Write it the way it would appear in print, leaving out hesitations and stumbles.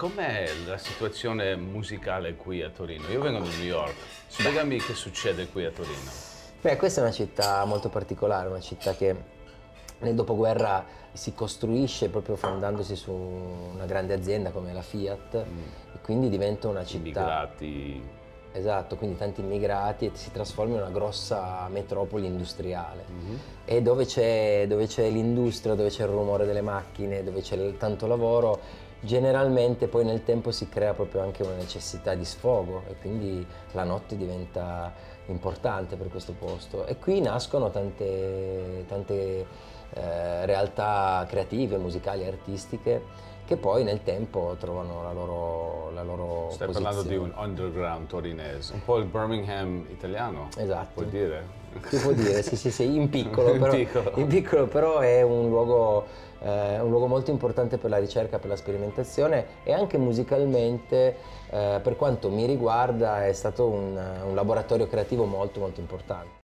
Com'è la situazione musicale qui a Torino? Io vengo da New York, spiegami che succede qui a Torino. Beh, questa è una città molto particolare, una città che nel dopoguerra si costruisce proprio fondandosi su una grande azienda come la Fiat e quindi diventa una città... Immigrati. Esatto, quindi tanti immigrati e si trasforma in una grossa metropoli industriale. E dove c'è l'industria, dove c'è il rumore delle macchine, dove c'è tanto lavoro, generalmente poi nel tempo si crea proprio anche una necessità di sfogo e quindi la notte diventa importante per questo posto. E qui nascono tante realtà creative, musicali, artistiche che poi nel tempo trovano la loro Stai posizione. parlando di un underground torinese, un po' il Birmingham italiano. Esatto. Puoi dire? Si può dire, sì, in piccolo, però, piccolo. in piccolo, però è un luogo molto importante per la ricerca, per la sperimentazione e anche musicalmente, per quanto mi riguarda, è stato un laboratorio creativo molto importante.